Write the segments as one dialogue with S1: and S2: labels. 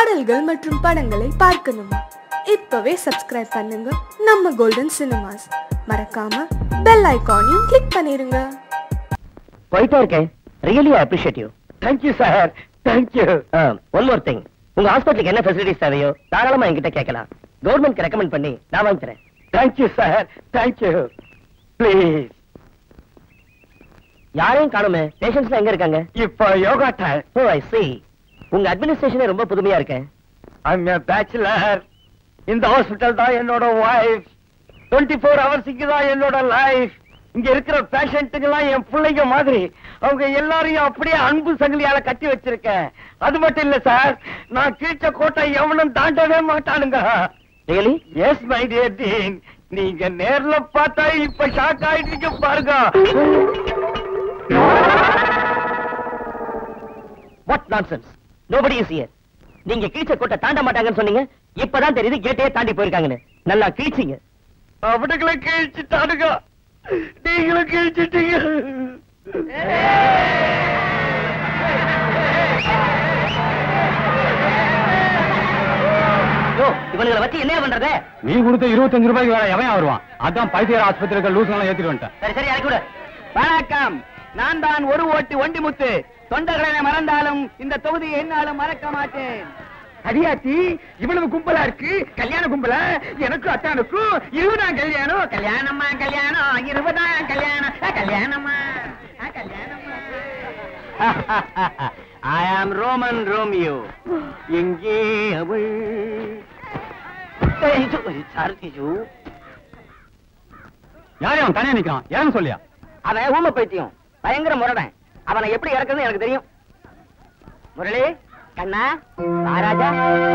S1: பாடல்கள் மற்றும் படங்களை பார்க்கணுமா? இப்பவே சப்ஸ்கிரைப் பண்ணுங்க நம்ம கோல்டன் சினிமாஸ். மறக்காம பெல் ஐகானையும் கிளிக் பண்ணிருங்க.
S2: போயிட்டே இருக்கேன். Really I appreciate you. Thank you sir. Thank you. One more thing, உங்க ஹாஸ்பிட்டலுக்கு என்ன ஃபெசிலிட்டிஸ் தேவையோ தாராளமா என்கிட்ட கேட்கலாம். கவர்மெண்ட்க்கு ரெக்கமெண்ட் பண்ணி நான் வாங்கி தரேன். Thank you sir. Thank you. Please. யாரையும் காணுமே. பேஷண்ட்ஸ் எங்க இருக்காங்க? இப்போ yoga time. Oh I see. உங்க அட்மினிஸ்ட்ரேஷனே ரொம்ப புதுமையா இருக்கு. I'm a bachelor. இந்த ஹாஸ்பிடல் தான் என்னோட வைஃப். 24 hours இங்க தான் என்னோட லைஃப். இங்க இருக்கிற பேஷண்ட்டுங்கெல்லாம் என் பிள்ளைங்க மாதிரி. அவங்க எல்லாரையும் அப்படியே அன்பு சங்கிலியால கட்டி வச்சிருக்கேன். அது மட்டும் இல்ல சார், நான் கீழ்ச்ச கோட்டை எவனும் தாண்டவே மாட்டானுங்க. Really? Yes my dear dean. நீங்க நேர்ல பார்த்தா இப்ப ஷாக் ஆயிட்டீங்க பாருங்க. What nonsense? Nobody is here. நீங்க கீழ்ச்ச கோட்டை தாண்ட மாட்டாங்கன்னு சொன்னீங்க. இப்பதான் தெரியுது கேட்டையே தாண்டி போயிருக்காங்கன்னு. நல்லா கீழ்ச்சிங்க. அவனுங்களை கீழ்ச்சிட்டானுங்க. நீங்களும் கீழ்ச்சிட்டீங்க. இவனுங்களை வச்சு என்ன பண்றது?
S3: நீ கொடுத்த 25 ரூபாய்க்கு வேற எவன் வருவான்? அதான் பைத்தியர் ஆஸ்பத்திரிக்கு லூசுலாம் ஏத்திட்டு வந்துட்டேன்.
S2: சரி சரி அது கூட.
S4: வணக்கம், நான் தான் ஒரு ஓட்டி ஒண்டிமுத்து. தொண்டர்களை மறந்தாலும் இந்த தொகுதியை என்னாலும் மறக்க மாட்டேன்.
S3: அடியாத்தி, இவ்வளவு கும்பலா இருக்கு. கல்யாண கும்பல எனக்கு அத்தானுக்கும் 20ஆம் கல்யாணம்.
S4: கல்யாணமா கல்யாணம், 20ஆம் கல்யாணம், கல்யாணமா கல்யாணமா.
S2: I am Roman Romeo. எங்கே அவள்?
S3: யாரே அவன் தனியா நிக்கிறான்? ஏன்னு சொல்லியா?
S2: அவன் ஊமை பைத்தியம், பயங்கர முரடன். அவனை எப்படி இறக்குறது எனக்கு தெரியும். முரளி, கண்ணா, மகாராஜா.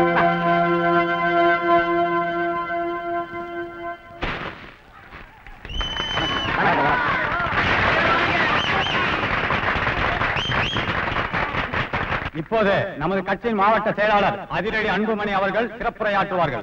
S3: இப்போது நமது கட்சியின் மாவட்ட செயலாளர் அதிரடி அன்புமணி அவர்கள் சிறப்புரையாற்றுவார்கள்.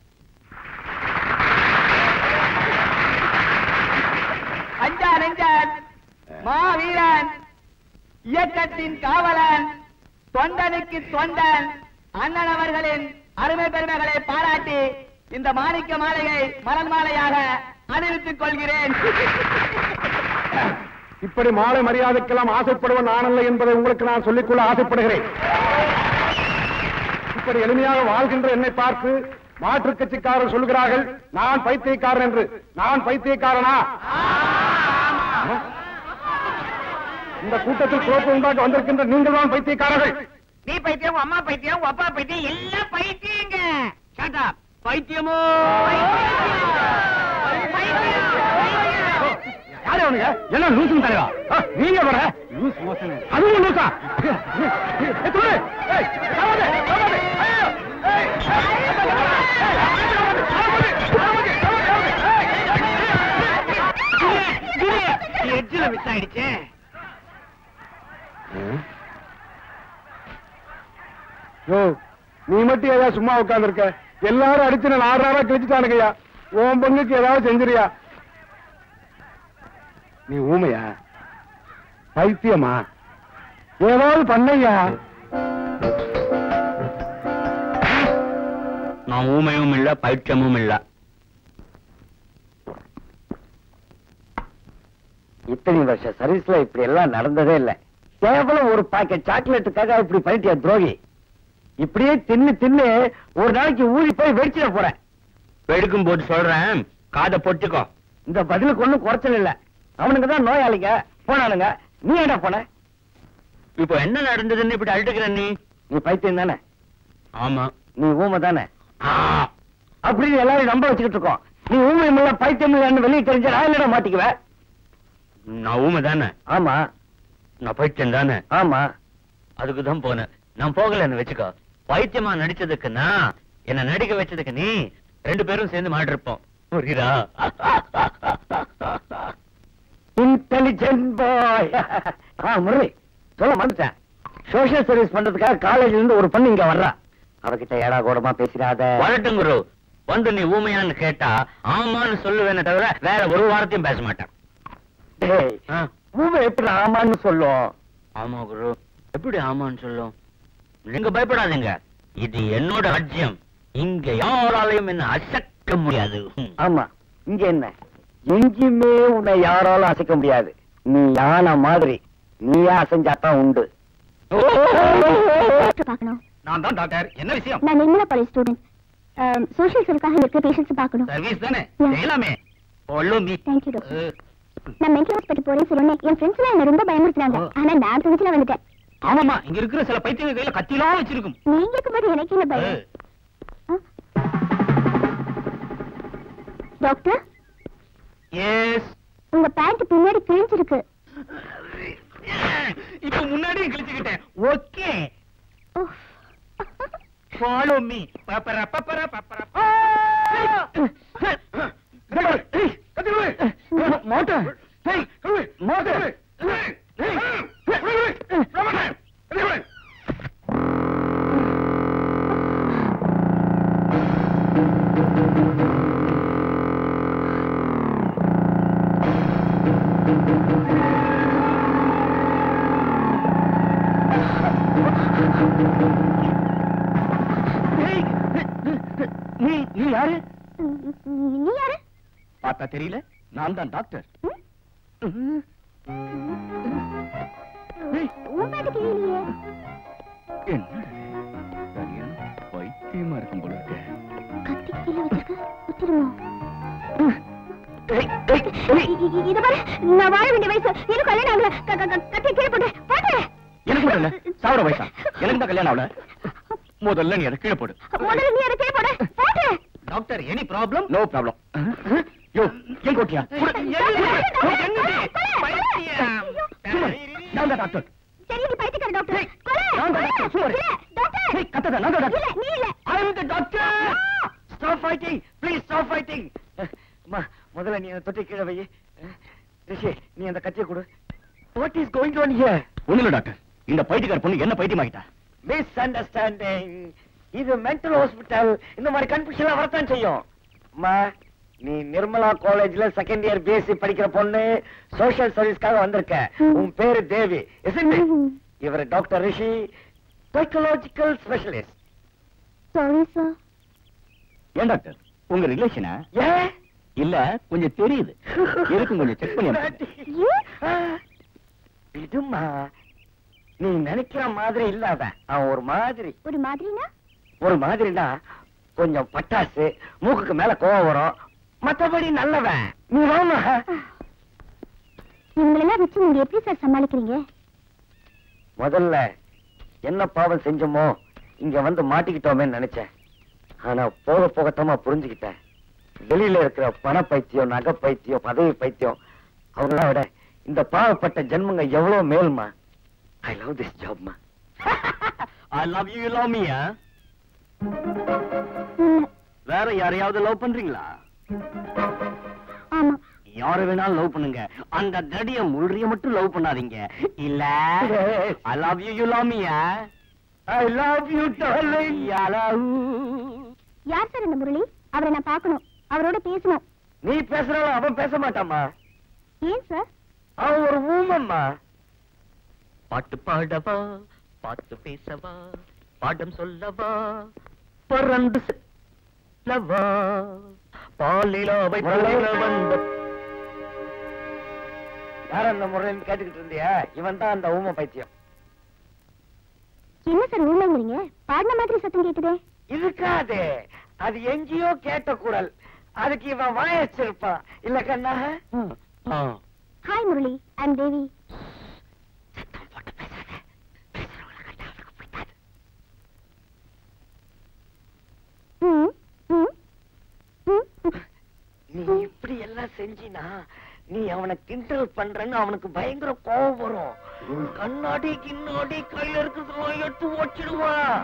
S4: அஞ்சான் அஞ்சான் மாவீரன், இயக்கத்தின் காவலன், தொண்டனுக்கு தொண்டன் அண்ணன் அவர்களின் அருமை பெருமைகளை பாராட்டி இந்த மாணிக்க மாலையை மலர் மாலையாக அணிவித்துக் கொள்கிறேன்.
S3: இப்படி மாலை மரியாதைக்கெல்லாம் ஆசைப்படுவன் நானல்ல என்பதை உங்களுக்கு நான் சொல்லிக்கொள்ள ஆசைப்படுகிறேன். இப்படி எளிமையாக வாழ்கின்ற என்னை பார்த்து மாற்றுக் கட்சிக்காரர் சொல்லுகிறார்கள் நான் பைத்தியக்காரன் என்று. நான் பைத்தியக்காரனா? இந்த கூட்டத்தில் குழப்பம் உண்டாக்க வந்திருக்கின்ற நீங்கள் தான் பைத்தியக்காரர்கள்.
S4: நீ பைத்தியம், அம்மா பைத்தியம், அப்பா பைத்தியம், எல்லாம் பைத்தியங்க.
S2: பைத்தியமோ
S3: யாரே அவனுங்க? எல்லாம் லூசுன்னு தலைவா. நீங்க வர லூஸ் மோசன். அதுவும் லூசா?
S4: எட்ஜில மிஸ் ஆயிடுச்சு.
S3: நீ மட்டும் ஏதாவது சும்மா உட்கார்ந்து இருக்க? எல்லாரும் அடிச்சு நான் 6 நாளா கிழிச்சுட்டானுங்கய்யா. உன் பங்குக்கு ஏதாவது செஞ்சிரியா? நீ ஊமையா? பைத்தியமா? ஏதாவது பண்ணையா?
S2: நான் ஊமையும் இல்ல, பைத்தியமும் இல்ல. இத்தனை வருஷம் சர்வீஸ்ல இப்படி எல்லாம் நடந்ததே இல்ல. கேவலம் ஒரு பாக்கெட் சாக்லேட்டுக்காக இப்படி பண்ணிட்டியா துரோகி? இப்படியே தின்னு தின்னு ஒரு நாளைக்கு ஊறி போய் வெடிச்சிட போறேன். வெடிக்கும் போட்டு சொல்றேன், காதை பொட்டுக்கோ. இந்த பதிலுக்கு ஒண்ணும் குறைச்சல் இல்ல. அவனுக்கு தான் நோயாளிங்க போனானுங்க. நீ என்ன போன? இப்போ என்ன நடந்ததுன்னு இப்படி அழுட்டுக்கிற? நீ பைத்தியம் தானே? ஆமா. நீ ஊமை தானே? அப்படின்னு எல்லாரும் நம்ப வச்சுக்கிட்டு இருக்கோம். நீ ஊமை இல்ல பைத்தியம் இல்லன்னு வெளியே தெரிஞ்ச நான் என்னடா மாட்டிக்குவேன்? நான் ஊமை தானே? ஆமா. நான் பைத்தியம் தானே? ஆமா. அதுக்குதான் போனேன். நான் போகலன்னு வச்சுக்கோ. பைத்தியமா நடிச்சதுக்குன்னா என்ன நடிக்க வச்சதுக்கு நீ 2 பேரும் சேர்ந்து மாட்டிருப்போம். புரியுதா? இன்டெலிஜென்ட் பாய். முரளி சொல்ல மாட்டேன். சோசியல் சர்வீஸ் பண்றதுக்காக காலேஜ்ல இருந்து ஒரு பொண்ணு இங்க வர்றா. அவகிட்ட ஏடா கூடமா பேசிடாத. வரட்டும் குரு. வந்து நீ ஊமையான்னு கேட்டா ஆமான்னு சொல்லுவேன்னு தவிர வேற ஒரு வாரத்தையும் பேச மாட்டேன். ஊமை எப்படி ஆமான்னு சொல்லும்? ஆமா குரு, எப்படி ஆமான்னு சொல்லும்? நீங்க பயப்படாதீங்க.
S5: இது என்னோட ராஜ்யம். இங்க யாராலையும் என்ன அசைக்க முடியாது.
S2: ஆமா, இங்க என்ன எங்கேயுமே உன்னை யாராலும் அசைக்க முடியாது. நீ யானை மாதிரி நீயா அசைஞ்சாத்தான் உண்டு.
S6: பார்க்கணும்.
S5: நான் தான் டாக்டர். என்ன விஷயம்?
S6: நான் நிர்மலா காலேஜ் ஸ்டூடெண்ட். சோஷியல் சர்வீஸ்க்காக இருக்க பேஷண்ட்ஸ் பார்க்கணும்.
S5: சர்வீஸ் தானே, செய்யலாமே. Follow me.
S6: Thank you doctor. நான் மென்டல் ஹாஸ்பிட்டல் போறேன்னு சொன்னேன். என் ஃப்ரெண்ட்ஸ் என்ன ரொம்ப பயமுறுத்துறாங்க. ஆனா நான் துணிச்சல வந்துட்டேன்.
S5: ஆமாமா, இங்க இருக்கிற சில பைத்தியங்க கையில கத்திலாம் வச்சிருக்கும்.
S6: நீங்க இருக்கும்போது எனக்கு என்ன பயம்? Doctor,
S5: S.
S6: உங்க பேண்ட் பின்னாடி கிழிஞ்சிருக்கு.
S5: இப்ப முன்னாடியே கிழிச்சுக்கிட்டேன். Okay, follow me. பப்பர பப்பர பப்பர.
S2: மோட்டர் மோட்டர் நீ யாரு?
S6: நீ யாரு?
S2: பார்த்தா தெரியல, நான் தான் டாக்டர்.
S6: உன் பேண்ட் கிழியலையே.
S2: என்ன சரியான பைத்தியமா இருக்கும் போல இருக்கு.
S6: கத்தி கீழே வச்சிருக்க, குத்திருமோ? இத பாரு, நான் வாழ வேண்டிய வயசு. எனக்கு கல்யாணம் ஆகல. கத்தி கீழே போட்டு போட்டு.
S2: எனக்கு மட்டும் இல்ல, சாவர வயசா? எனக்கு தான் கல்யாணம் ஆகல. முதல்ல நீ அதை கீழே போடு.
S6: முதல்ல நீ அதை கீழே போடு. போட்டு.
S5: Doctor, any problem?
S2: No problem. Yo, எங்க ஓட்டியா? நான் தான் டாக்டர்.
S6: சரி, நீ பைத்தியக்கார டாக்டர். கொலை.
S2: நான் தான் டாக்டர். சுவர்.
S6: இல்ல, டாக்டர்.
S2: கத்தத, நான் தான் டாக்டர்.
S6: இல்ல, நீ இல்ல.
S2: I am the doctor. Stop fighting. Please stop fighting. முதல்ல நீ அந்த தொட்டி கீழே வை. ரிஷி, நீ அந்த கத்தியை கொடு. What is going on here? ஒண்ணுல டாக்டர், இந்த பைத்தியக்கார பொண்ணு என்ன பைத்தியமாகிட்டா? Misunderstanding. இது மென்டல் ஹாஸ்பிட்டல். இந்த மாதிரி கன்ஃபியூஷன் வரத்தான் செய்யும். அம்மா, நீ நிர்மலா காலேஜ்ல செகண்ட் இயர் பிஎஸ்சி படிக்கிற பொண்ணு. சோஷியல் சர்வீஸ்க்காக வந்திருக்க. உன் பேரு தேவி. இவர் doctor Rishi, psychological specialist.
S6: Sorry sir.
S2: ஏன் டாக்டர், உங்க ரிலேஷனா? இல்ல, கொஞ்சம் தெரியுது. இருக்கும், கொஞ்சம் செக் பண்ணி. இதுமா, நீ நினைக்கிற மாதிரி இல்லாத அவன் ஒரு மாதிரி.
S6: ஒரு மாதிரினா?
S2: ஒரு மாதிரினா கொஞ்சம் பட்டாசு, மூக்குக்கு மேல கோவம் வரும், மத்தபடி நல்லவன். நீ வாமா.
S6: இவங்களெல்லாம் வச்சு நீங்க எப்படி சார் சமாளிக்கிறீங்க?
S2: முதல்ல என்ன பாவம் செஞ்சோமோ இங்க வந்து மாட்டிக்கிட்டோமே நினைச்சேன். ஆனா போக போகத்தமா புரிஞ்சுக்கிட்டேன். வெளியில இருக்கிற பண பைத்தியம், நகை பைத்தியம், பதவி பைத்தியம், அவங்கள விட இந்த பாவப்பட்ட ஜென்மங்க எவ்வளவு மேல்மா. I love this job, ma. I love you, you love me, huh? வேற யாரையாவது லவ் பண்றீங்களா?
S6: ஆமா.
S2: யார வேணாலும் லவ் பண்ணுங்க. அந்த தடிய முள்றிய மட்டும் லவ் பண்ணாதீங்க. இல்ல, I love you, you love me, huh? I love you, darling.
S6: யார் சார் இந்த முரளி? அவரை நான் பார்க்கணும், அவரோட பேசணும்.
S2: நீ பேசுறாலும் அவன் பேச மாட்டாமா.
S6: ஏன் சார்?
S2: அவன் ஒரு ஊமம்மா.
S5: பாட்டு பாடவா, பாட்டு பேசவா, பாடம் சொல்லவா, பறந்து செல்லவா, பாலிலாவை போல வந்த.
S2: யார் அந்த முறைன்னு கேட்டுக்கிட்டு இருந்தியா? இவன் தான் அந்த ஊம பைத்தியம்.
S6: என்ன சார் ஊமைங்கிறீங்க? பாடின மாதிரி சத்தம் கேக்குதே.
S2: இருக்காது, அது எங்கேயோ கேட்ட குரல். அதுக்கு இவன் வாயச்சிருப்பான். இல்ல கண்ணா?
S6: Hi Murali, I'm Devi.
S2: நீ இப்படி எல்லாம் செஞ்சினா நீ அவனை கிண்டல் பண்றன்னு அவனுக்கு பயங்கர கோபம் வரும். கண்ணாடி கிண்ணாடி கையில இருக்கிறதெல்லாம் எடுத்து ஓச்சிடுவான்.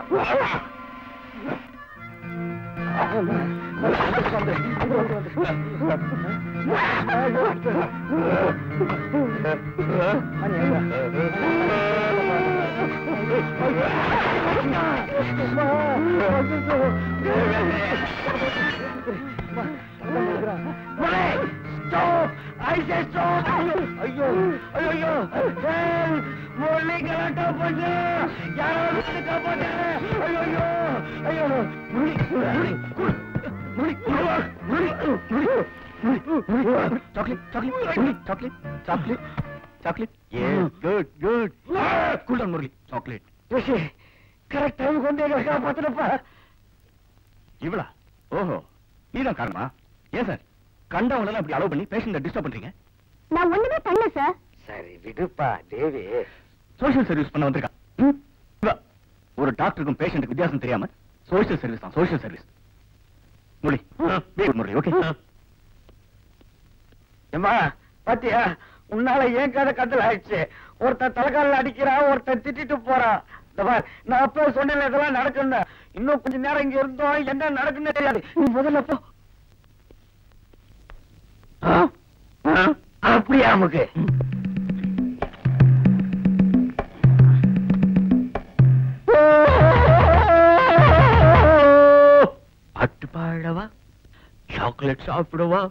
S2: Stop! I say stop! ஐயோ ஐயோ முரளி கலாட்டா பண்ணு. யாராவது காப்பாத்து. ஐயோ chocolate, chocolate, chocolate, chocolate. Yes, good, good. Cool down, Murali. Chocolate. Correct time கொண்டு எங்களை காப்பாத்துறப்பா. இவளா? ஓஹோ, நீதான் காரணமா? ஏன் சார் கண்டவங்களெல்லாம் இப்படி அலோவ் பண்ணி பேஷண்ட்டை டிஸ்டர்ப் பண்றீங்க?
S6: நான் ஒண்ணுமே பண்ணல சார்.
S2: சரி விடுப்பா தேவி. சோஷியல் சர்வீஸ் பண்ண வந்திருக்கா. ஒரு டாக்டருக்கும் பேஷண்ட்டுக்கு வித்தியாசம் தெரியாம சோஷியல் சர்வீஸ் தான், social service. Murali, Murali, okay. ஏம்மா பாத்தியா, உன்னால ஏன் கதை கத்தல் ஆயிடுச்சு. ஒருத்தன் தலைக்கால அடிக்கிறான், ஒருத்தன் திட்டிட்டு போறான். நான் அப்ப சொன்னேன் இதெல்லாம் நடக்குன்னு. இன்னும் கொஞ்ச நேரம் இங்க இருந்தோம், என்ன நடக்குன்னு தெரியாது. நீ முதல்ல போ. அப்படியா நமக்கு பாட்டு பாடவா, சாக்லேட் சாப்பிடவா?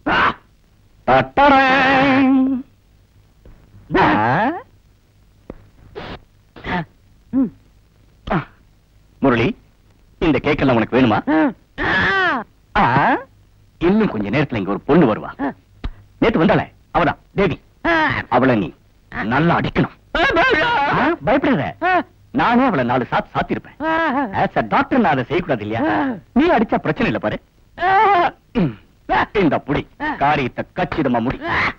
S2: முரளி, இந்த கேக்கெல்லாம் உனக்கு வேணுமா? இன்னும் கொஞ்ச நேரத்துல இங்க ஒரு பொண்ணு வருவா. நேத்து வந்தாளே அவதான் தேவி. அவளை நீ நல்லா அடிக்கணும். பயப்படாத, நானே அவளை 4 சாத்து சாத்திருப்பேன். ஆஸ் அ டாக்டர் நான் அதை செய்யக்கூடாது இல்லையா? நீ அடிச்சா பிரச்சனை இல்ல பாரு. இந்த புடி காரியத்தை கச்சிதமா முடி.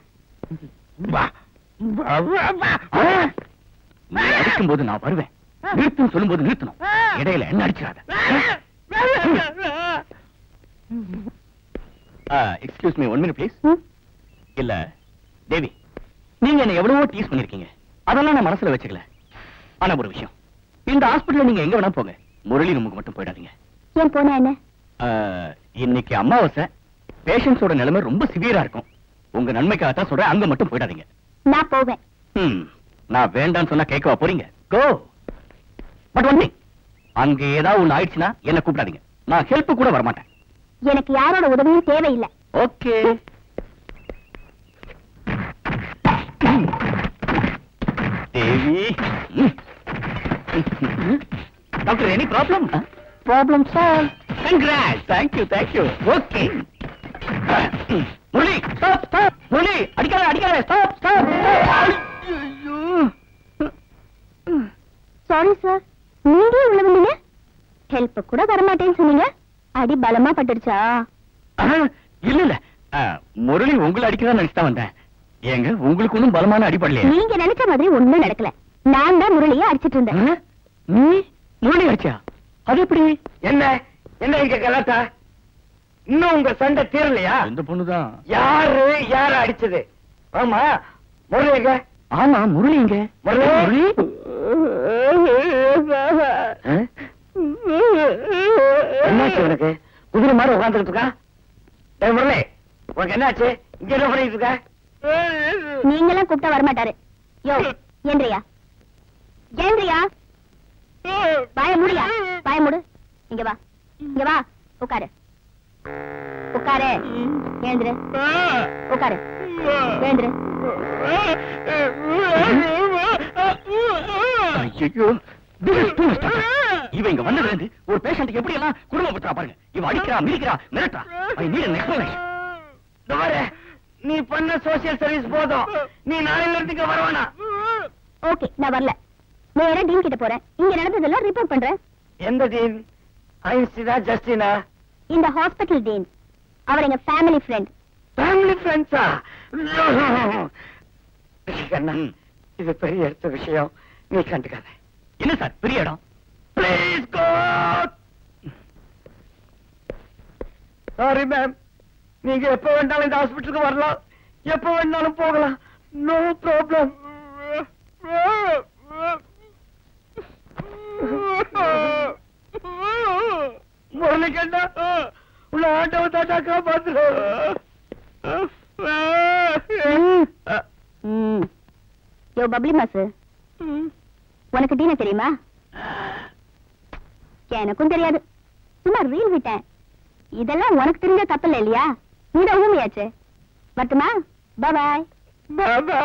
S2: நீ அடிக்கும் போது நான் வருவேன், நிறுத்தும் சொல்லும் போது நிறுத்தணும். இடையில என்ன அடிச்சிடாத. Excuse me, 1 minute please. இல்ல தேவி, நீங்க என்ன எவ்வளவோ டீஸ் பண்ணிருக்கீங்க, அதெல்லாம் நான் மனசுல வச்சுக்கல. ஆனா ஒரு விஷயம், இந்த ஹாஸ்பிடல்ல நீங்க எங்க வேணா போங்க, முரளி ரூமுக்கு மட்டும் போயிடாதீங்க.
S6: ஏன் போனா என்ன?
S2: இன்னைக்கு அமாவாசை, பேஷண்ட்ஸோட நிலைமை ரொம்ப சிவியரா இருக்கும். உங்க நன்மைக்காக தான் சொல்றேன், அங்க மட்டும் போயிடாதீங்க.
S6: நான் போவேன்.
S2: நான் வேண்டான்னு சொன்னா கேட்கவா போறீங்க? கோ. பட் ஒன் திங், அங்க ஏதாவது ஒண்ணு ஆயிடுச்சுன்னா என்ன கூப்பிடாதீங்க, நான் ஹெல்ப் கூட வரமாட்டேன்.
S6: எனக்கு யாரோட உதவியும் தேவையில்லை.
S2: Okay. Devi, doctor, any problem? Problem sir. Congrat. Thank you thank you. Okay. Murali, stop stop. Murali, அடிக்காத அடிக்காத. Stop stop.
S6: சாரி சார், நீங்க உள்ள வந்தீங்க, ஹெல்ப் கூட வரமாட்டேன்னு சொன்னீங்க. அடி பலமா பட்டுடுச்சா?
S2: இல்ல இல்ல, முரளி உங்களை அடிக்கதான் நினைச்சுதான் வந்தேன். ஏங்க, உங்களுக்கு ஒண்ணும் பலமான அடிப்படலையா?
S6: நீங்க நினைச்ச மாதிரி ஒண்ணும் நடக்கல. நான் தான் முரளியை அடிச்சிட்டு இருந்தேன்.
S2: நீ முரளி அடிச்சா? அது எப்படி? என்ன என்ன இங்க கலாட்டா? இன்னும் உங்க சண்டை தீரலையா? இந்த பொண்ணுதான். யாரு யார அடிச்சது? ஆமா முரளி எங்க? ஆமா முரளி எங்க? முரளி என்னாச்சு உனக்கு? குதிரை மாதிரி உட்காந்துட்டு இருக்கா? முரளி, உனக்கு என்னாச்சு? இங்க என்ன பண்ணிட்டு இருக்க?
S6: நீங்களாம் கூப்பிட்டா வரமாட்டாரு. யோ, ஏந்திரியா ஏந்திரியா, வாய மூடியா, வாய மூடு. இங்க வா, இங்க வா, உட்காரு உட்காரு. ஏந்திரு, உட்காரு, ஏந்திரு.
S2: ஐயோ, இவ இங்க வந்ததுல இருந்து ஒரு பேஷண்ட்டுக்கு எப்படி எல்லாம் குடும்பப்படுத்தா பாருங்க. இவ அடிக்கிறா, மிதிக்கிறா, மிரட்டா. I need an explanation. நீ பண்ண சோசியல் சர்வீஸ் போதும், நீ நாளையில இருந்து இங்க வரவேனா?
S6: ஓகே, நான் வரல. நேரா டீன் கிட்ட போறேன். இங்க நடந்ததெல்லாம் ரிப்போர்ட் பண்றேன்.
S2: எந்த டீன்? ஐன்ஸ்டீனா ஜஸ்டினா?
S6: இந்த ஹாஸ்பிடல் டீன். அவர் எங்க ஃபேமிலி ஃப்ரெண்ட்.
S2: ஃபேமிலி ஃப்ரெண்ட்ஸா? கண்ணா, இது பெரிய எடுத்த விஷயம், நீ கண்டுக்காத. என்ன சார் பெரிய இடம்? Please go. சாரி மேம், நீங்க எப்ப வேணாலும் இந்த ஹாஸ்பிட்டலுக்கு வரலாம், எப்ப வேணாலும் போகலாம். No problem. முரளி கண்ணா, உள்ள ஆண்டவ தாத்தா காப்பாத்துற.
S6: யோ பப்ளி மாசு, உனக்கு டீன தெரியுமா? எனக்கும் தெரியாது, சும்மா ரீல் விட்டேன். இதெல்லாம் உனக்கு தெரிஞ்ச தப்பில்ல இல்லையா? நீட ஊமையாச்சு. வரட்டுமா? பாய்
S2: பாபா.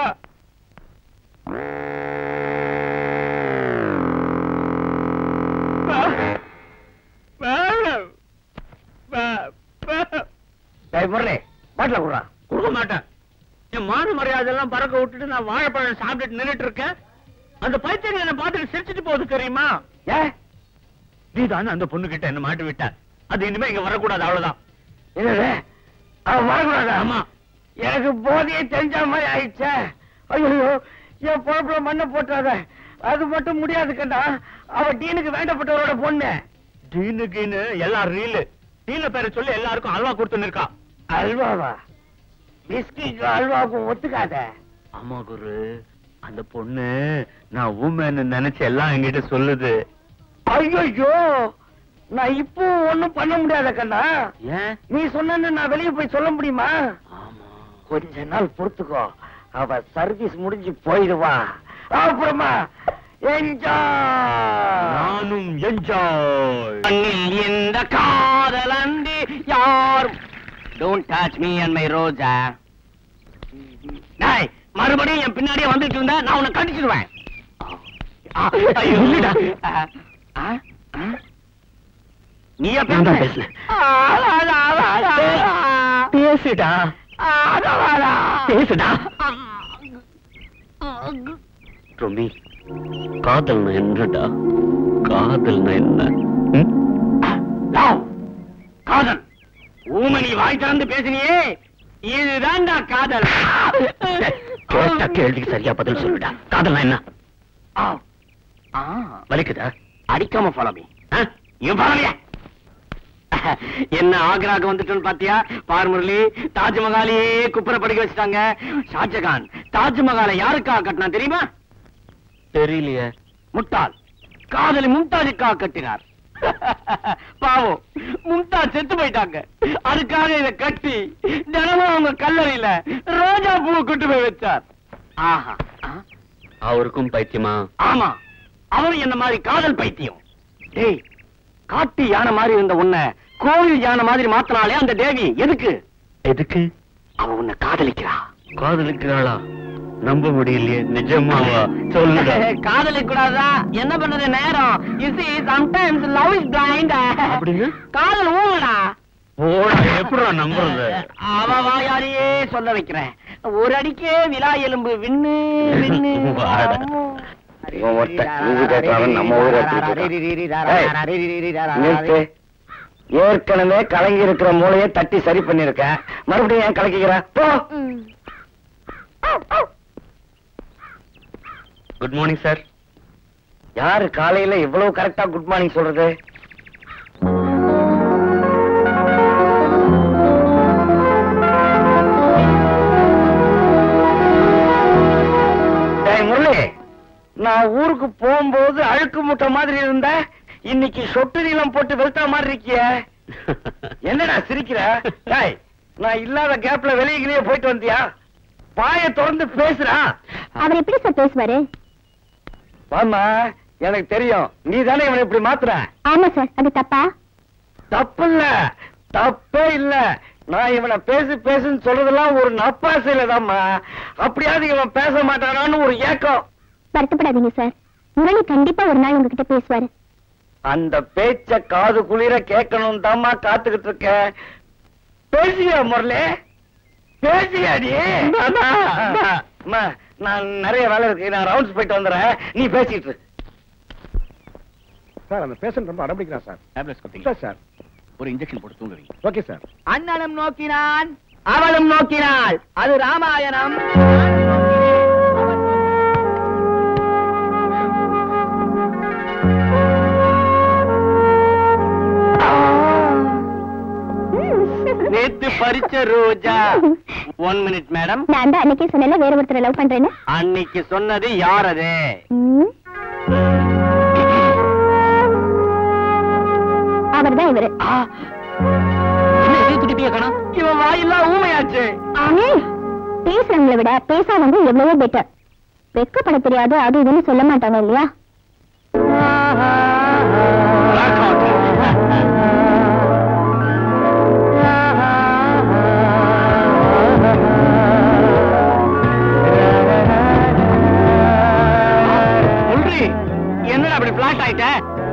S2: முரளி, பாட்டில கொடுறா. கொடுக்க மாட்டேன்.
S5: மான மரியாதை எல்லாம் பறக்க விட்டுட்டு நான் வாழைப்பழம் சாப்பிட்டுட்டு நின்னுட்டு இருக்கேன். அந்த பைத்தியம் என்ன பார்த்துட்டு சிரிச்சுட்டு போகுது தெரியுமா? நீ தானே அந்த பொண்ணு கிட்ட என்ன மாட்டி விட்ட. அது இனிமே இங்க வரக்கூடாது, அவ்வளவுதான்.
S2: என்னது அவன் வரக்கூடாது?
S5: ஆமா.
S2: எனக்கு போதையே தெரிஞ்ச மாதிரி ஆயிடுச்சே. ஐயோ, என் பொழப்புல மண்ணை போட்டாத. அது மட்டும் முடியாது கண்டா. அவ டீனுக்கு வேண்டப்பட்டவரோட பொண்ணு.
S5: டீனுக்குன்னு எல்லாம் ரீலு. டீன பேரை சொல்லி எல்லாருக்கும் அல்வா கொடுத்துன்னு இருக்கா.
S2: அல்வாவா? பிஸ்கிக்கு அல்வாவுக்கும் ஒத்துக்காத.
S5: ஆமா குரு, அந்த பொண்ணு நான் ஊமேன்னு நினைச்சு எல்லாம் என்கிட்ட சொல்லுது.
S2: ஐயோ, நான் இப்போ ஒண்ணும் பண்ண முடியாத கண்ணா.
S5: ஏன்?
S2: நீ சொன்ன நான் வெளியே போய் சொல்ல முடியுமா?
S5: ஆமா.
S2: கொஞ்ச நாள் பொறுத்துக்கோ. அவ சர்வீஸ் முடிஞ்சு போயிடுவா. அப்புறமா என்ஜாய்.
S5: நானும் என்ஜாய். இந்த காதல் அண்டி யாரும்
S4: Don't touch me and my ரோஜா. டேய், மறுபடியும் என் பின்னாடியே வந்துட்டு இருந்தா நான் உன்னை கடிச்சிடுவேன்.
S5: ஐயோ, இல்லடா.
S4: நீயா
S5: பேசுடா. பேசுடா. ரொமி, காதல்னா என்னடா? காதல்னா என்ன?
S4: காதல் ஊமனி வாய் திறந்து பேசினியே, இதுதான்டா காதல்.
S5: கேட்ட கேள்விக்கு சரியா பதில் சொல்லுடா. காதல்னா என்ன? வலிக்குதா?
S4: அடிக்காம ஃபாலோ மீ. என்ன ஆக்ராக்கு வந்துட்டோன்னு பாத்தியா? பார்முரளி, தாஜ்மஹாலையே குப்புற படிக்க வச்சுட்டாங்க. ஷாஜகான் தாஜ்மஹாலை யாருக்காக கட்டினா தெரியுமா?
S5: தெரியலையே.
S4: முட்டாள், காதலி மும்தாஜுக்காக கட்டினார். பாவம், மும்தாஜ் செத்து போயிட்டாங்க. அதுக்காக இதை கட்டி தினமும் அவங்க கல்லறையில ரோஜா பூ கொண்டு போய் வச்சார். ஆஹா,
S5: அவருக்கும் பைத்தியமா?
S4: ஆமா, அவரும் என்ன மாதிரி காதல் பைத்தியம். டேய், காட்டு யானை மாதிரி இருந்த உன்னை கோவில் யானை மாதிரி மாத்தினாலே அந்த தேவி எதுக்கு?
S5: எதுக்கு?
S4: அவ உன்னை காதலிக்கிறா.
S5: காதலிக்கிறாளா? நம்ப முடியலையே. நிஜமாவா? சொல்லுடா.
S4: காதலிக்க கூடாதா? என்ன பண்ணது நேரம்? You see, sometimes love is blind.
S5: அப்படின்னா?
S4: காதல் ஊமடா.
S5: போடா, எப்படிடா நம்புறது?
S4: அவ வாயாலேயே சொல்ல வைக்கிறேன். ஒரு அடிக்கே விலா எலும்பு விண்ணு விண்ணு.
S5: வாடா.
S2: இவன் ஒருத்தன் நீதி கேட்கறான், நம்ம ஊரை நிறுத்து. ஏற்கனவே கலங்கி இருக்கிற மூளையை தட்டி சரி பண்ணிருக்க, மறுபடியும் ஏன் கலக்கிக்கிற? போ.
S5: Good morning sir.
S2: யாரு காலையில இவ்வளவு கரெக்டா குட் மார்னிங் சொல்றது? முரளி, நான் ஊருக்கு போகும்போது அழுக்கு முட்டை மாதிரி இருந்த, இன்னைக்கு சொட்டு நீளம் போட்டு வெளுத்த மாதிரி இருக்கிய. என்னடா சிரிக்கிற? டேய், நான் இல்லாத கேப்ல வெளியே போயிட்டு வந்தியா? வாயை திறந்து பேசுறா.
S6: அவர் எப்படி சார் பேசுவாரு?
S2: ஆமா, எனக்கு தெரியும். நீ தானே இவனை இப்படி மாத்துற.
S6: ஆமா சார், அது தப்பா?
S2: தப்பு இல்ல, தப்பே இல்ல. நான் இவனை பேசு பேசுன்னு சொல்றதெல்லாம் ஒரு நப்பாசையிலதாம்மா. அப்படியாவது இவன் பேச மாட்டானான்னு ஒரு ஏக்கம்.
S6: வருத்தப்படாதீங்க சார், முரளி கண்டிப்பா ஒரு நாள் உங்ககிட்ட பேசுவாரு.
S2: அந்த பேச்ச காது குளிர கேட்கணும் தாம்மா காத்துக்கிட்டு இருக்க. பேசியா முரளி? பேசியாடி? நான் நிறைய வேலை இருக்கு, நான் ரவுண்ட்ஸ் போயிட்டு வந்துடுறேன். நீ பேசிட்டு
S3: சார். அந்த பேஷண்ட் ரொம்ப அடம்பிடிக்கிறான் சார்.
S4: டேப்லெட்ஸ் கொடுத்தீங்க
S3: சார்.
S4: ஒரு இன்ஜெக்ஷன் போட்டு தூங்குறீங்க.
S3: Okay sir.
S4: அண்ணனும் நோக்கினான், அவளும் நோக்கினாள். அது ராமாயணம். நேத்து பறிச்ச ரோஜா. 1 minute மேடம்.
S6: நான் தான் அன்னைக்கே சொன்னேன்ல வேற ஒருத்தரை லவ் பண்றேன்னு.
S4: அன்னைக்கு சொன்னது யார் அது?
S6: அவர்தான் இவரு.
S4: இவன் வாயெல்லாம் ஊமையாச்சு.
S6: பேசுறவங்களை விட பேசாதவங்க எவ்வளவோ பெட்டர். வெக்கப்பட தெரியாது அது இதுன்னு சொல்ல மாட்டாங்க இல்லையா?
S4: என்னடா அப்படி பிளாட் ஆயிட்ட?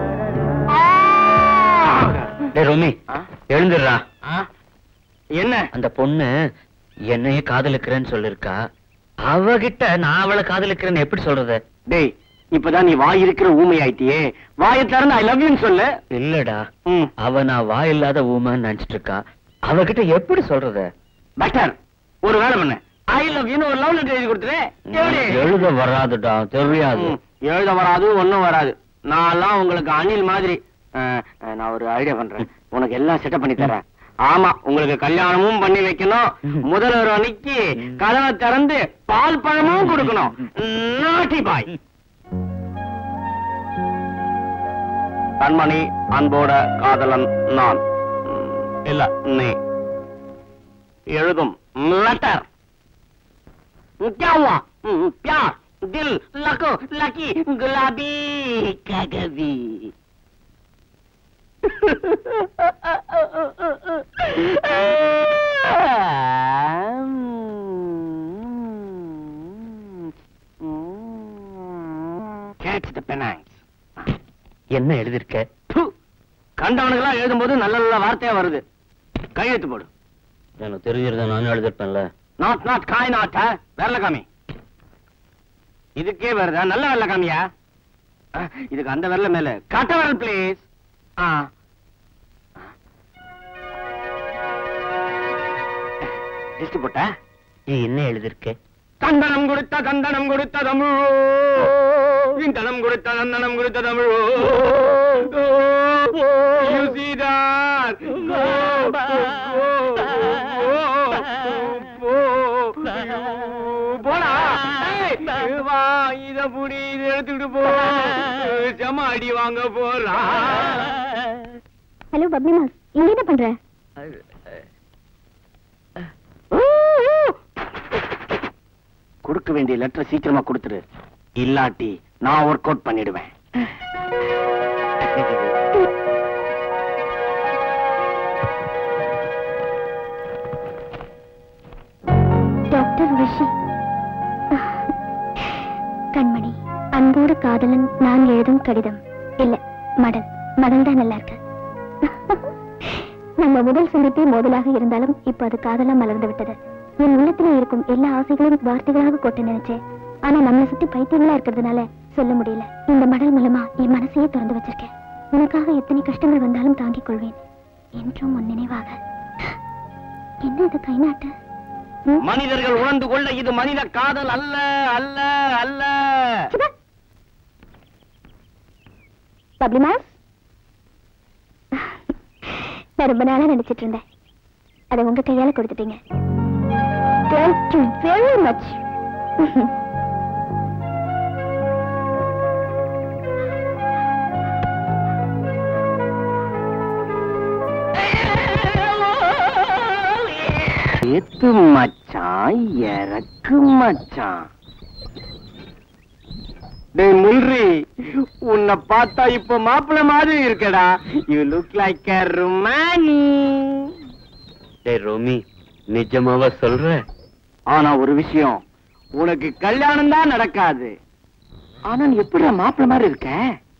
S5: ரோமி, எழுந்துடுறா.
S4: என்ன?
S5: அந்த பொண்ணு என்னையே காதலிக்கிறேன்னு சொல்லிருக்கா. அவகிட்ட நான் அவளை காதலிக்கிறேன்னு எப்படி சொல்றது?
S4: டேய், இப்பதான் நீ வாய் இருக்கிற ஊமை ஆயிட்டியே. வாயை திறந்து ஐ லவ் யூன்னு சொல்லு.
S5: இல்லடா, அவ நான் வாய் இல்லாத ஊமைன்னு நினைச்சிட்டு இருக்கா. அவகிட்ட எப்படி சொல்றது?
S4: டாக்டர், ஒரு வேலை பண்ணு. ஐ லவ் யூன்னு ஒரு லவ் லெட்டர் எழுதி கொடுத்துரு.
S5: எழுத வராதுடா, தெரியாது.
S4: எழுத வராது, ஒண்ணும் வராது. நான் உங்களுக்கு அணில் மாதிரி. நான் ஒரு ஐடியா பண்றேன். உனக்கு எல்லாம் செட்டப் பண்ணி தரேன். ஆமா, உங்களுக்கு கல்யாணமும் பண்ணி வைக்கணும். முதல்வர் அன்னைக்கு கதவை திறந்து பால் பழமும் கொடுக்கணும். நாட்டி பாய். கண்மணி, அன்போட காதலன் நான். இல்ல, நீ எழுதும் லெட்டர். क्या हुआ? प्यार, दिल, लको, लकी, गुलाबी, कागजी. Catch the penance.
S5: என்ன எழுதிருக்க?
S4: கண்டவனுக்கெல்லாம் எழுதும்போது நல்ல நல்ல வார்த்தையா வருது. கையெழுத்து போடு.
S5: எனக்கு தெரிஞ்சிருந்தா நானும் எழுதிருப்பேன்ல.
S4: நாட் காய் நாட்டா வெள்ளை காமி. இதுக்கே வருதா? நல்ல வெள்ளை காமியா? இதுக்கு அந்த வெள்ளை மேல கட்ட வரல் பிளீஸ். லிஸ்ட் போட்ட?
S5: நீ என்ன எழுதிருக்க?
S4: கந்தனம் கொடுத்த கந்தனம் கொடுத்த தமிழோ, இந்தனம் கொடுத்த நந்தனம் கொடுத்த தமிழோ. You see that? போடா வா, இத புடி, இத எடுத்துக்கிட்டு போ. ஜமாடி வாங்க போலாம்.
S6: ஹலோ பப்ளி மாஸ், இங்க என்ன பண்ற?
S4: கொடுக்க வேண்டிய லெட்டர் சீக்கிரமா கொடுத்துரு, இல்லாட்டி நான் ஒர்க் அவுட் பண்ணிடுவேன்.
S6: டாக்டர் ரிஷி, கண்மணி, அன்போடு காதலன் நான் எழுதும் கடிதம். இல்ல, மடல். மடல் தான் நல்லா இருக்கு. நம்ம முதல் சந்திப்பே மோதலாக இருந்தாலும் இப்ப அது காதலா மலர்ந்து விட்டது. என் உள்ளத்துல இருக்கும் எல்லா ஆசைகளும் வார்த்தைகளாக கொட்ட நினைச்சேன். ஆனா நம்மளை சுத்தி பைத்தியங்களா இருக்கிறதுனால சொல்ல முடியல. இந்த மடல் மூலமா என் மனசையே திறந்து வச்சிருக்கேன். உனக்காக எத்தனை கஷ்டங்கள் வந்தாலும் தாங்கிக் கொள்வேன் என்றும் உன் நினைவாக. என்ன இது கை நாட்டு?
S4: மனிதர்கள் உணர்ந்து கொள்ள இது மனித காதல் அல்ல, அல்ல, அல்ல.
S6: பப்ளி மாஸ், நான் ரொம்ப நாளா நினைச்சிட்டு இருந்தேன். அதை உங்க கையால கொடுத்துட்டீங்க. Thank you very much.
S4: ஏத்து மச்சான், இறக்கு மச்சான். டேய் முல்ரி, உன்னை பார்த்தா இப்ப மாப்பிள்ள மாதிரி இருக்கடா. யூ லுக் லைக் a ருமானி.
S5: டேய் ரோமி, நிஜமாவா சொல்ற?
S4: ஆனா ஒரு விஷயம், உனக்கு கல்யாணம் தான் நடக்காது. ஆனா நீ எப்படி மாப்பிள்ள மாதிரி இருக்க?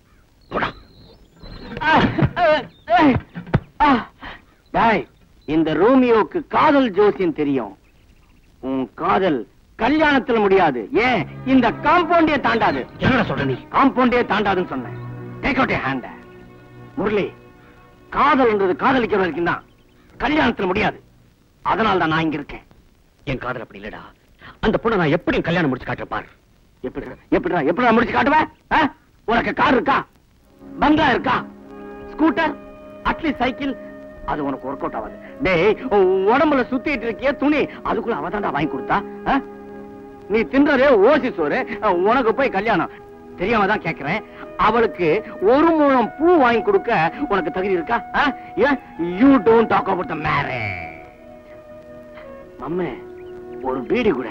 S4: டேய், இந்த ரோமியோக்கு காதல் ஜோசியம் தெரியும். உன் காதல் கல்யாணத்துல முடியாது. ஏன், இந்த காம்பவுண்டே தாண்டாது.
S5: என்ன சொல்ற நீ?
S4: காம்பவுண்டே தாண்டாதுன்னு சொன்னேன். Take out your hand. Murali, காதல்ன்றது காதலிக்கிற வரைக்கும் தான், கல்யாணத்துல முடியாது. அதனால தான் நான் இங்க இருக்கேன்.
S5: என் காதல் அப்படி இல்லடா. அந்த பொண்ணை நான் எப்படி கல்யாணம் முடிச்சு காட்டுற பாரு.
S4: எப்படி முடிச்சு காட்டுவேன்? உனக்கு கார் இருக்கா? பங்களா இருக்கா? Scooter, at least cycle? அது உனக்கு ஒர்க் அவுட் ஆகாது. டேய், உடம்புல சுத்திட்டு இருக்கிய துணி, அதுக்குள்ள அவதாண்டா வாங்கி கொடுத்தா. நீ தின்றதே ஓசி சோறு, உனக்கு போய் கல்யாணம்? தெரியாம தான் கேட்கிறேன். அவளுக்கு ஒரு முழம் பூ வாங்கி கொடுக்க உனக்கு தகுதி இருக்கா? You don't talk about the marriage. அம்மே, ஒரு பீடி கூட.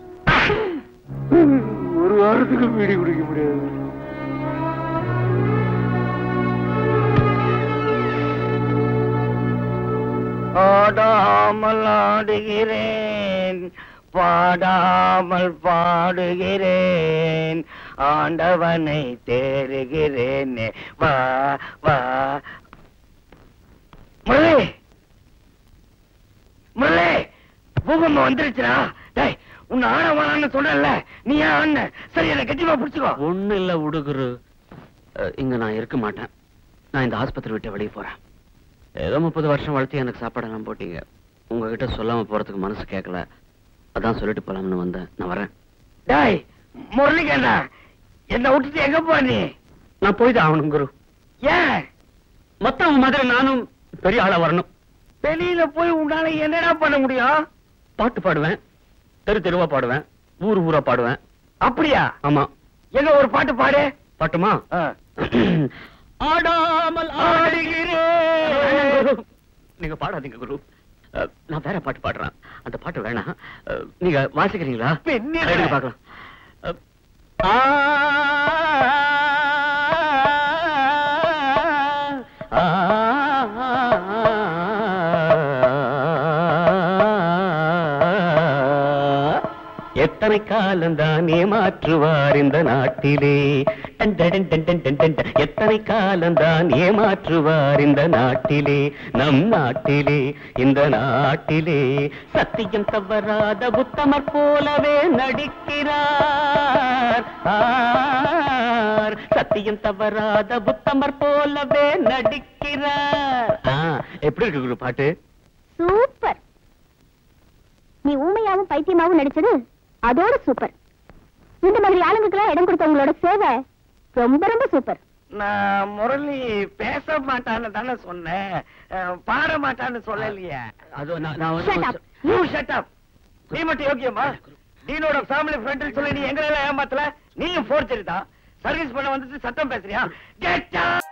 S4: ஒரு வாரத்துக்கு பீடி குடிக்க முடியாது. ஆடாமல் ஆடுகிறேன், பாடாமல் பாடுகிறேன், ஆண்டவனை தேறுகிறேன். வா வா முரளி, முரளி, பூகம்பம் வந்துருச்சுடா. டேய்,
S2: உன்னை ஆன வாழான்னு சொல்றல, நீ ஏன் ஆன? சரி, என்ன கட்டிமா பிடிச்சுக்கோ.
S4: ஒண்ணு இல்ல உடுகுரு, இங்க நான் இருக்க மாட்டேன். நான் இந்த ஆஸ்பத்திரி விட்டு வெளியே போறேன். ஏதோ 30 வருஷம் வளர்த்தி எனக்கு சாப்பாடெல்லாம் போட்டீங்க. உங்ககிட்ட சொல்லாம போறதுக்கு மனசு கேட்கல, அதான் சொல்லிட்டு போலாம்னு வந்தேன். நான் வரேன்.
S2: டேய் முரளிகண்ணா, என்ன விட்டுட்டு எங்க போ நீ?
S4: நான் போய்தான் ஆகணும் குரு.
S2: ஏன்?
S4: மொத்தம் மாதிரி நானும் பெரிய ஆளா வரணும்.
S2: வெளியில போய் உன்னால என்னடா பண்ண முடியும்?
S4: பாட்டு பாடுவேன், தெரு தெருவா பாடுவேன், ஊர் ஊரா பாடுவேன்.
S2: அப்படியா?
S4: ஆமா.
S2: எங்க ஒரு பாட்டு பாடு.
S4: பாட்டுமா? ஆடாமல் ஆடுகிறேன். நீங்க பாடாதீங்க குரு, நான் வேற பாட்டு பாடுறேன். அந்த பாட்டு வேணாம், நீங்க வாசிக்கிறீங்களா? எடுங்க பார்க்கலாம். எத்தனை காலம்தான் ஏமாற்றுவார் இந்த நாட்டிலே, எத்தனை காலம்தான் ஏமாற்றுவார் இந்த நாட்டிலே, நம் நாட்டிலே, இந்த நாட்டிலே. சத்தியம் தவறாத புத்தமர் போலவே நடிக்கிறார், சத்தியம் தவறாத புத்தமர் போலவே நடிக்கிறார். எப்படி இருக்கு குரு பாட்டு?
S6: சூப்பர். நீ ஊமையாவும் பைத்தியமாவும் நடிச்சது அதோட சூப்பர். இந்த மாதிரி ஆளுங்களுக்கெல்லாம் இடம் கொடுத்த உங்களோட சேவை ரொம்ப ரொம்ப சூப்பர்.
S2: நான் முரளி பேச மாட்டான்னு தானே சொன்னேன், பாட மாட்டான்னு சொல்லலையே.
S4: அது
S6: Shut up.
S2: You shut up. நீ மட்டும் யோக்கியமா? நீனோட ஃபேமிலி ஃப்ரெண்ட் சொல்லி நீ எங்களெல்லாம் ஏமாத்தல. நீயும் ஃபோர்ஜரி தான். சர்வீஸ் பண்ண வந்துட்டு சத்தம் பேசுறியா? Get out.